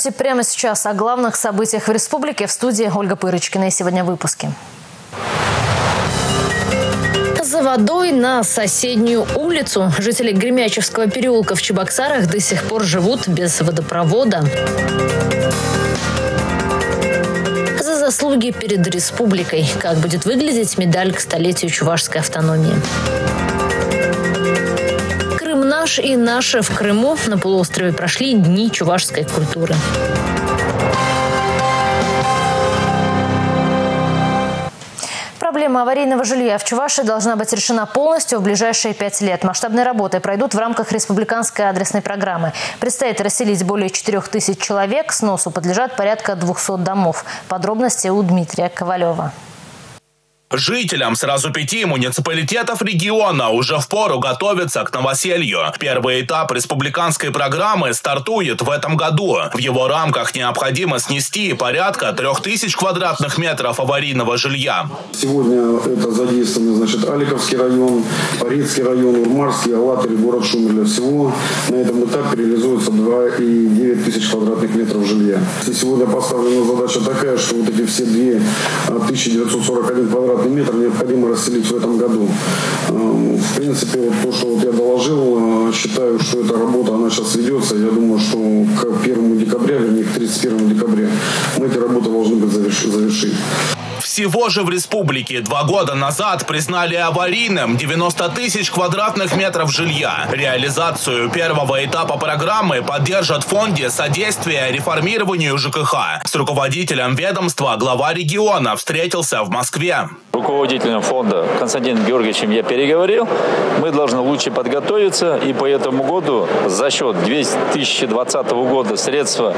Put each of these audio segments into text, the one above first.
Здравствуйте. Прямо сейчас о главных событиях в республике. В студии Ольга Пырочкина. И сегодня в выпуске. За водой на соседнюю улицу. Жители Гремячевского переулка в Чебоксарах до сих пор живут без водопровода. За заслуги перед республикой. Как будет выглядеть медаль к столетию чувашской автономии. Крым наш и наши в Крыму. На полуострове прошли дни чувашской культуры. Проблема аварийного жилья в Чувашии должна быть решена полностью в ближайшие 5 лет. Масштабные работы пройдут в рамках республиканской адресной программы. Предстоит расселить более 4000 человек. Сносу подлежат порядка 200 домов. Подробности у Дмитрия Ковалева. Жителям сразу 5 муниципалитетов региона уже впору готовиться к новоселью. Первый этап республиканской программы стартует в этом году. В его рамках необходимо снести порядка 3000 квадратных метров аварийного жилья. Сегодня это задействованы, Аликовский район, Парицкий район, Урмарский, Алатырь, город Шумиля. Всего на этом этапе реализуется 2,9 тысяч квадратных метров жилья. Сегодня поставлена задача такая, что вот эти все 2941 квадратный метр необходимо расселить в этом году. В принципе, то, что я доложил, считаю, что эта работа, она сейчас ведется. Я думаю, что к 1 декабря, вернее, к 31 декабря мы эти работы должны быть завершить. Всего же в республике 2 года назад признали аварийным 90 тысяч квадратных метров жилья. Реализацию первого этапа программы поддержат в фонде содействия реформированию ЖКХ. С руководителем ведомства глава региона встретился в Москве. Руководителем фонда Константином Георгиевичем я переговорил. Мы должны лучше подготовиться, и по этому году за счет 2020 года средства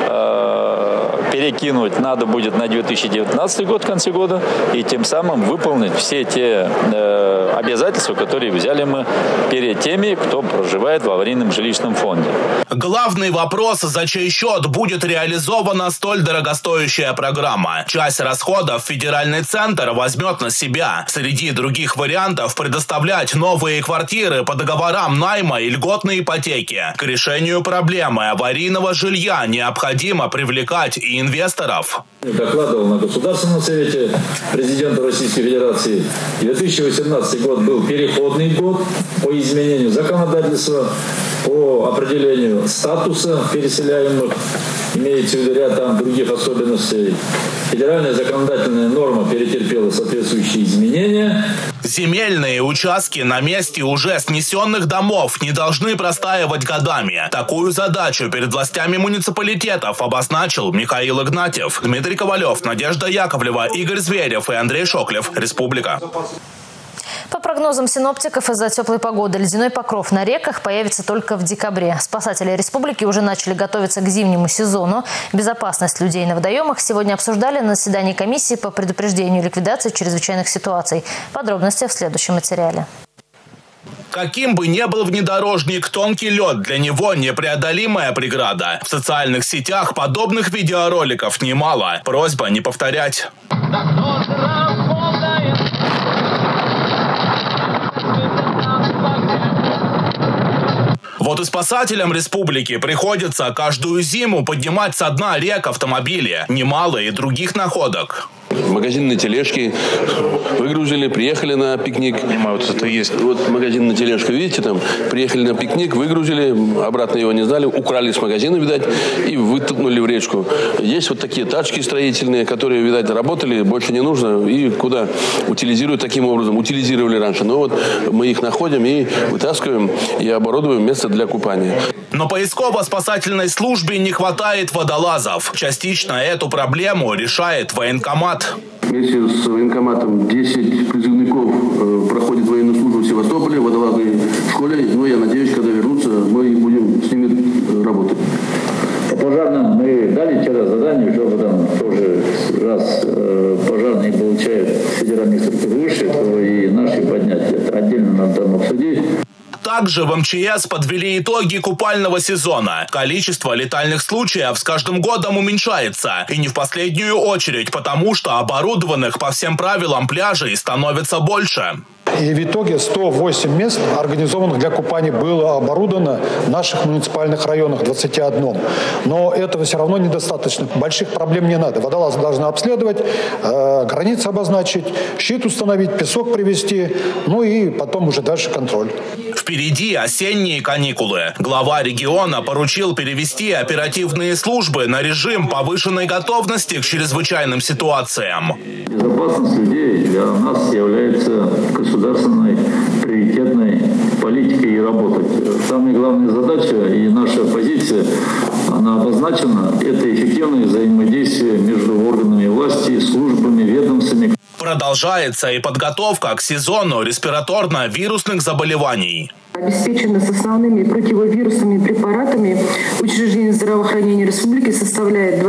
перекинуть надо будет на 2019 год в конце года, и тем самым выполнить все те обязательства, которые взяли мы перед теми, кто проживает в аварийном жилищном фонде. Главный вопрос, за чей счет будет реализована столь дорогостоящая программа. Часть расходов федеральный центр возьмет на себя. Среди других вариантов предоставлять новые квартиры по договорам найма и льготной ипотеки. К решению проблемы аварийного жилья необходимо привлекать и инвесторов. Докладывал на Государственном совете президента Российской Федерации. 2018 год был переходный год по изменению законодательства, по определению статуса переселяемых, имеется в виду ряд там других особенностей. Федеральная законодательная норма перетерпела соответствующие изменения. Земельные участки на месте уже снесенных домов не должны простаивать годами. Такую задачу перед властями муниципалитетов обозначил Михаил Игнатьев. Дмитрий Ковалев, Надежда Яковлева, Игорь Зверев и Андрей Шоклев. Республика. По прогнозам синоптиков, из-за теплой погоды ледяной покров на реках появится только в декабре. Спасатели республики уже начали готовиться к зимнему сезону. Безопасность людей на водоемах сегодня обсуждали на заседании комиссии по предупреждению и ликвидации чрезвычайных ситуаций. Подробности в следующем материале. Каким бы ни был внедорожник, тонкий лед для него непреодолимая преграда. В социальных сетях подобных видеороликов немало. Просьба не повторять. Вот и спасателям республики приходится каждую зиму поднимать со дна рек автомобили. Немало и других находок. Магазинные тележки выгрузили, приехали на пикник. Понимаю, вот это есть. Вот магазин на тележку, видите, там приехали на пикник, выгрузили, обратно его не сдали, украли с магазина, видать, и вытолкнули в речку. Есть вот такие тачки строительные, которые, видать, работали, больше не нужно, и куда утилизируют таким образом. Утилизировали раньше, но вот мы их находим и вытаскиваем, и оборудуем место для купания. Но поисково-спасательной службе не хватает водолазов. Частично эту проблему решает военкомат. Вместе с военкоматом 10 призывников проходит военную службу в Севастополе, в водолазной школе. Но я надеюсь, когда вернутся, мы будем с ними работать. По пожарным мы дали вчера задание, уже потом тоже раз пожарные получают федеральные структуры выше, то и наши поднять. Это отдельно надо там обсудить. Также в МЧС подвели итоги купального сезона. Количество летальных случаев с каждым годом уменьшается. И не в последнюю очередь потому, что оборудованных по всем правилам пляжей становится больше. И в итоге 108 мест, организованных для купания, было оборудовано в наших муниципальных районах, 21. Но этого все равно недостаточно. Больших проблем не надо. Водолазы должны обследовать, границы обозначить, щит установить, песок привезти, ну и потом уже дальше контроль. Впереди осенние каникулы. Глава региона поручил перевести оперативные службы на режим повышенной готовности к чрезвычайным ситуациям. Безопасность людей для нас является государственной приоритетной политикой и работой. Самая главная задача и наша позиция, она обозначена, это эффективное взаимодействие между органами власти, службами, ведомствами. Продолжается и подготовка к сезону респираторно-вирусных заболеваний. Обеспечено с основными противовирусными препаратами учреждение здравоохранения республики составляет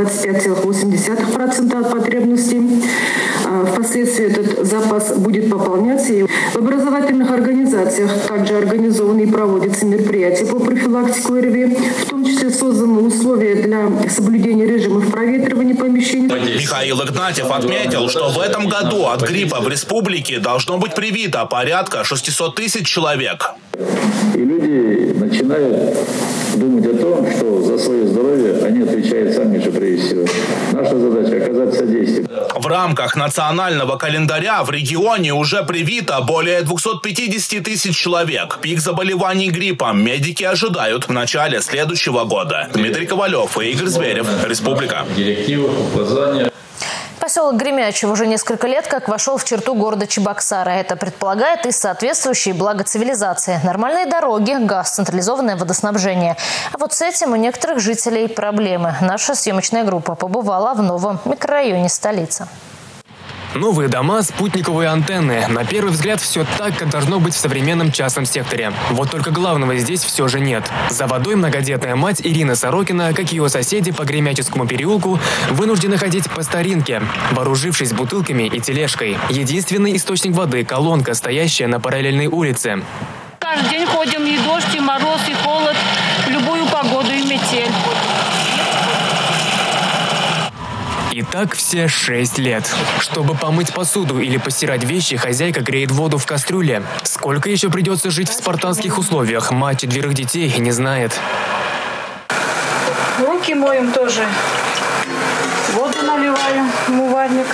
25,8% от потребностей. Впоследствии этот запас будет пополняться. И в образовательных организациях также организованы и проводятся мероприятия по профилактике ОРВИ, в том числе созданы условия для соблюдения режимов проветривания помещений. Михаил Игнатьев отметил, что в этом году от гриппа в республике должно быть привито порядка 600 тысяч человек. И люди начинают думать о том, что за свое здоровье они отвечают сами же прежде всего. Наша задача – оказать содействие. В рамках национального календаря в регионе уже привито более 250 тысяч человек. Пик заболеваний гриппом медики ожидают в начале следующего года. Дмитрий Ковалев и Игорь Зверев. Республика. Директивы, указания. Поселок Гремячев уже несколько лет как вошел в черту города Чебоксары. Это предполагает и соответствующие блага цивилизации. Нормальные дороги, газ, централизованное водоснабжение. А вот с этим у некоторых жителей проблемы. Наша съемочная группа побывала в новом микрорайоне столицы. Новые дома, спутниковые антенны. На первый взгляд все так, как должно быть в современном частном секторе. Вот только главного здесь все же нет. За водой многодетная мать Ирина Сорокина, как и ее соседи по Гремячевскому переулку, вынуждены ходить по старинке, вооружившись бутылками и тележкой. Единственный источник воды – колонка, стоящая на параллельной улице. Каждый день ходим, и дождь, и мороз, и холод, в любую погоду, и метель. И так все 6 лет. Чтобы помыть посуду или постирать вещи, хозяйка греет воду в кастрюле. Сколько еще придется жить в спартанских условиях, мать 4 детей не знает. Руки моем тоже. Воду наливаю в умывальник.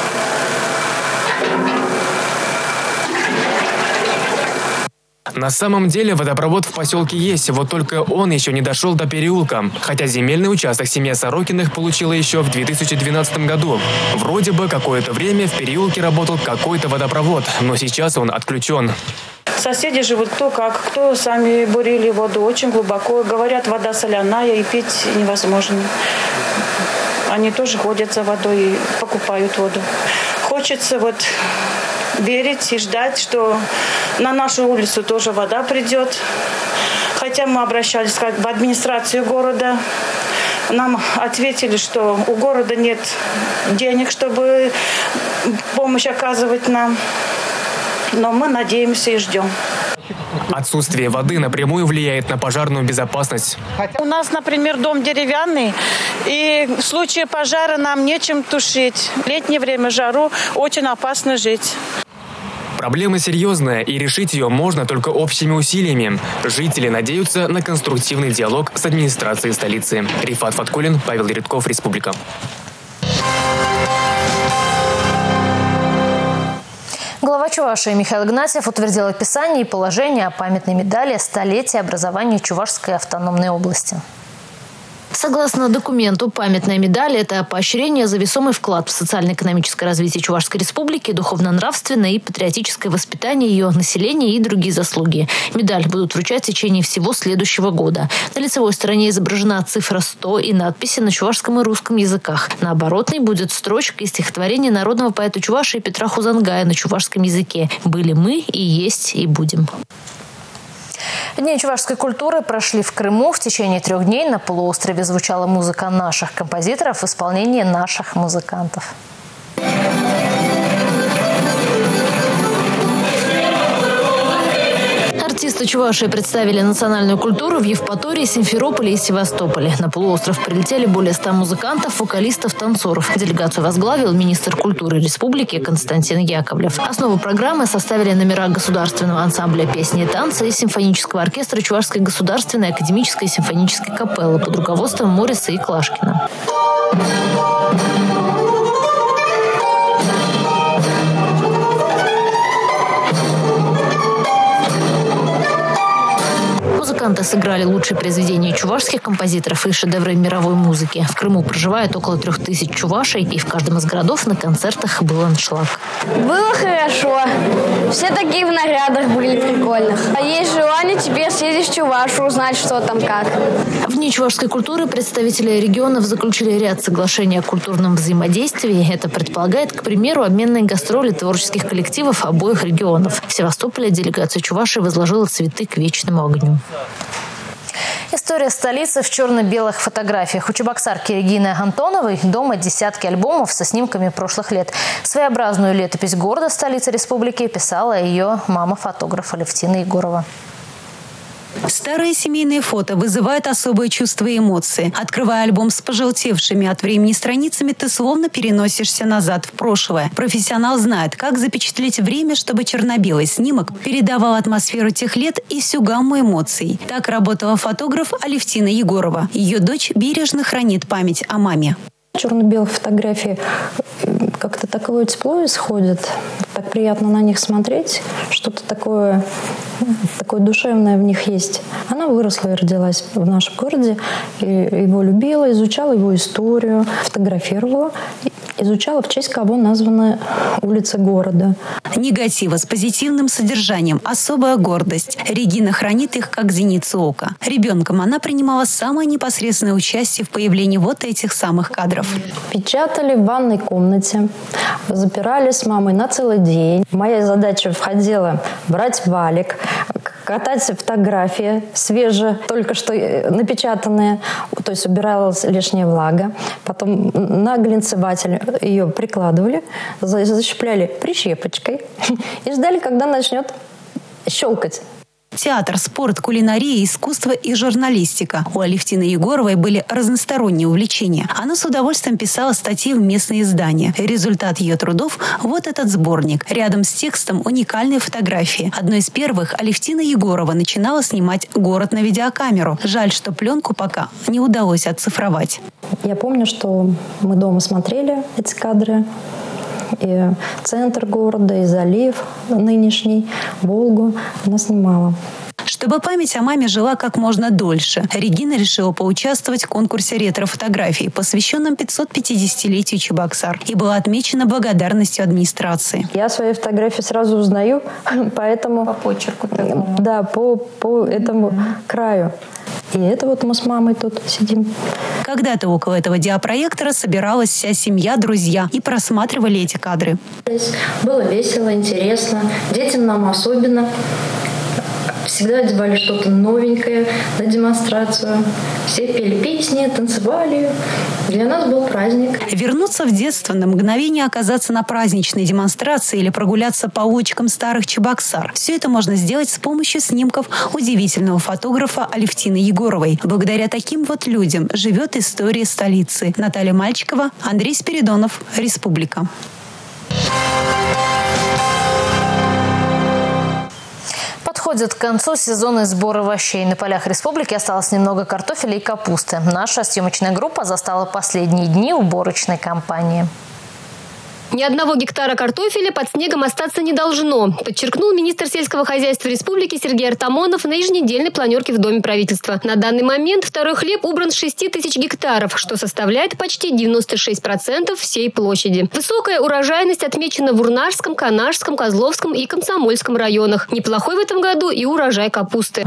На самом деле водопровод в поселке есть, вот только он еще не дошел до переулка. Хотя земельный участок семья Сорокиных получила еще в 2012 году. Вроде бы какое-то время в переулке работал какой-то водопровод, но сейчас он отключен. Соседи живут кто как, кто сами бурили воду очень глубоко. Говорят, вода соляная и пить невозможно. Они тоже ходят за водой и покупают воду. Хочется верить и ждать, что на нашу улицу тоже вода придет. Хотя мы обращались в администрацию города. Нам ответили, что у города нет денег, чтобы помощь оказывать нам. Но мы надеемся и ждем. Отсутствие воды напрямую влияет на пожарную безопасность. У нас, например, дом деревянный, и в случае пожара нам нечем тушить. В летнее время жару очень опасно жить. Проблема серьезная, и решить ее можно только общими усилиями. Жители надеются на конструктивный диалог с администрацией столицы. Рифат Фаткулин, Павел Редков, Республика. Глава Чувашии Михаил Игнатьев утвердил описание и положение о памятной медали «Столетие образования Чувашской автономной области». Согласно документу, памятная медаль – это поощрение за весомый вклад в социально-экономическое развитие Чувашской республики, духовно-нравственное и патриотическое воспитание ее населения и другие заслуги. Медаль будут вручать в течение всего следующего года. На лицевой стороне изображена цифра 100 и надписи на чувашском и русском языках. На оборотной будет строчка из стихотворения народного поэта Чувашии Петра Хузангая на чувашском языке «Были мы, и есть, и будем». Дни чувашской культуры прошли в Крыму. В течение 3 дней на полуострове звучала музыка наших композиторов в исполнении наших музыкантов. Артисты Чувашии представили национальную культуру в Евпатории, Симферополе и Севастополе. На полуостров прилетели более 100 музыкантов, вокалистов, танцоров. Делегацию возглавил министр культуры республики Константин Яковлев. Основу программы составили номера государственного ансамбля песни и танца и симфонического оркестра Чувашской государственной академической симфонической капеллы под руководством Мориса Иклашкина. Музыканты сыграли лучшие произведения чувашских композиторов и шедевры мировой музыки. В Крыму проживает около 3000 чувашей, и в каждом из городов на концертах был аншлаг. Было хорошо. Все такие в нарядах были прикольных. А есть желание теперь съездить в Чувашу, узнать, что там как. В Дни чувашской культуры представители регионов заключили ряд соглашений о культурном взаимодействии. Это предполагает, к примеру, обменные гастроли творческих коллективов обоих регионов. В Севастополе делегация Чувашии возложила цветы к вечному огню. История столицы в черно-белых фотографиях. У чебоксарки Регины Антоновой дома десятки альбомов со снимками прошлых лет. Своеобразную летопись города столицы республики писала ее мама-фотограф Алевтина Егорова. Старые семейные фото вызывают особые чувства и эмоции. Открывая альбом с пожелтевшими от времени страницами, ты словно переносишься назад в прошлое. Профессионал знает, как запечатлеть время, чтобы черно-белый снимок передавал атмосферу тех лет и всю гамму эмоций. Так работала фотограф Алевтина Егорова. Ее дочь бережно хранит память о маме. Черно-белые фотографии как-то такое тепло исходит. Так приятно на них смотреть. Что-то такое душевное в них есть. Она выросла и родилась в нашем городе. И его любила, изучала его историю, фотографировала. Изучала, в честь кого названы улицы города. Негатива с позитивным содержанием – особая гордость. Регина хранит их, как зеницу ока. Ребенком она принимала самое непосредственное участие в появлении вот этих самых кадров. Печатали в ванной комнате, запирали с мамой на целый день. Моя задача входила брать валик, катать фотографии свежие, только что напечатанные, то есть убиралась лишняя влага. Потом на глинцеватель ее прикладывали, защипляли прищепочкой и ждали, когда начнет щелкать. Театр, спорт, кулинария, искусство и журналистика. У Алевтины Егоровой были разносторонние увлечения. Она с удовольствием писала статьи в местные издания. Результат ее трудов – вот этот сборник. Рядом с текстом уникальные фотографии. Одной из первых Алевтина Егорова начинала снимать город на видеокамеру. Жаль, что пленку пока не удалось оцифровать. Я помню, что мы дома смотрели эти кадры. И центр города, и залив нынешний, Волгу она снимала. Чтобы память о маме жила как можно дольше, Регина решила поучаствовать в конкурсе ретро-фотографий, посвященном 550-летию Чебоксар, и была отмечена благодарностью администрации. Я свои фотографии сразу узнаю, поэтому... По почерку такому. Да, по этому краю. И это вот мы с мамой тут сидим. Когда-то около этого диапроектора собиралась вся семья, друзья и просматривали эти кадры. Было весело, интересно. Детям нам особенно. Всегда одевали что-то новенькое на демонстрацию. Все пели песни, танцевали. Для нас был праздник. Вернуться в детство, на мгновение оказаться на праздничной демонстрации или прогуляться по улочкам старых Чебоксар. Все это можно сделать с помощью снимков удивительного фотографа Алевтины Егоровой. Благодаря таким вот людям живет история столицы. Наталья Мальчикова, Андрей Спиридонов, Республика. Подходит к концу сезонный сбор овощей. На полях республики осталось немного картофеля и капусты. Наша съемочная группа застала последние дни уборочной кампании. Ни одного гектара картофеля под снегом остаться не должно, подчеркнул министр сельского хозяйства республики Сергей Артамонов на еженедельной планерке в Доме правительства. На данный момент второй хлеб убран с 6000 гектаров, что составляет почти 96% всей площади. Высокая урожайность отмечена в Урнарском, Канашском, Козловском и Комсомольском районах. Неплохой в этом году и урожай капусты.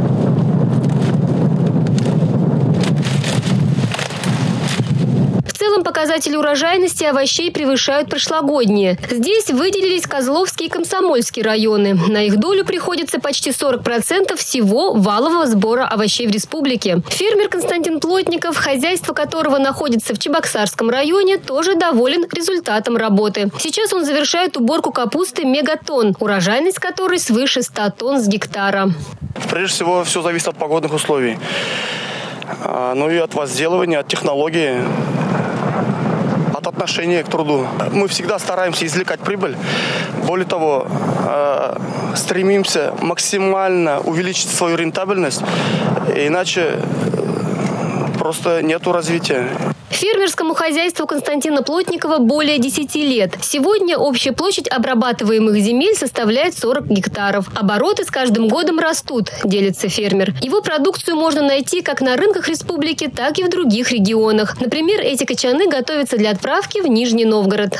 В целом показатели урожайности овощей превышают прошлогодние. Здесь выделились Козловский и Комсомольский районы. На их долю приходится почти 40% всего валового сбора овощей в республике. Фермер Константин Плотников, хозяйство которого находится в Чебоксарском районе, тоже доволен результатом работы. Сейчас он завершает уборку капусты «Мегатон», урожайность которой свыше 100 тонн с гектара. Прежде всего, все зависит от погодных условий. Ну и от возделывания, от технологии, от отношения к труду. Мы всегда стараемся извлекать прибыль. Более того, стремимся максимально увеличить свою рентабельность, иначе просто нету развития. Фермерскому хозяйству Константина Плотникова более 10 лет. Сегодня общая площадь обрабатываемых земель составляет 40 гектаров. Обороты с каждым годом растут, делится фермер. Его продукцию можно найти как на рынках республики, так и в других регионах. Например, эти качаны готовятся для отправки в Нижний Новгород.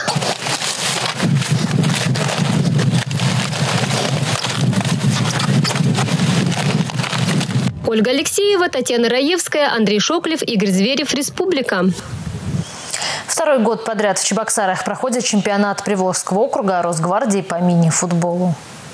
Ольга Алексеева, Татьяна Раевская, Андрей Шоклев, Игорь Зверев, Республика. Второй год подряд в Чебоксарах проходит чемпионат Приволжского округа Росгвардии по мини-футболу.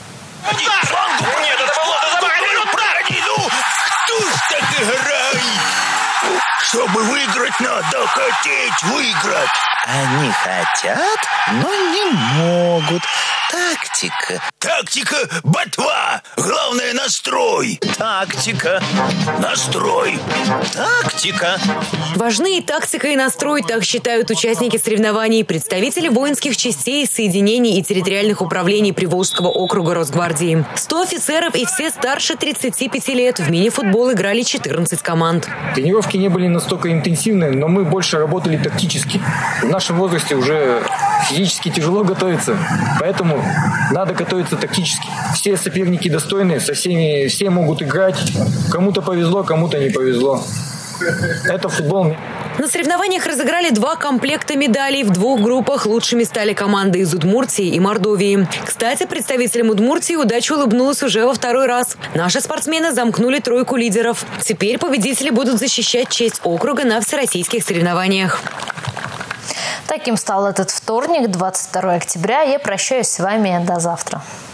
Чтобы выиграть, надо хотеть выиграть. Они хотят, но не могут. Тактика. Тактика, ботва. Главное, настрой. Тактика, настрой. Тактика. Важны и тактика, и настрой, так считают участники соревнований, представители воинских частей, соединений и территориальных управлений Приволжского округа Росгвардии. 100 офицеров и все старше 35 лет. В мини-футбол играли 14 команд. Тренировки не были настолько интенсивны, но мы больше работали тактически. В нашем возрасте уже физически тяжело готовиться, поэтому надо готовиться тактически. Все соперники достойные, со всеми все могут играть. Кому-то повезло, кому-то не повезло. Это футбол. На соревнованиях разыграли 2 комплекта медалей. В 2 группах лучшими стали команды из Удмуртии и Мордовии. Кстати, представителям Удмуртии удача улыбнулась уже во 2-й раз. Наши спортсмены замкнули 3 лидеров. Теперь победители будут защищать честь округа на всероссийских соревнованиях. Таким стал этот вторник, 22 октября. Я прощаюсь с вами до завтра.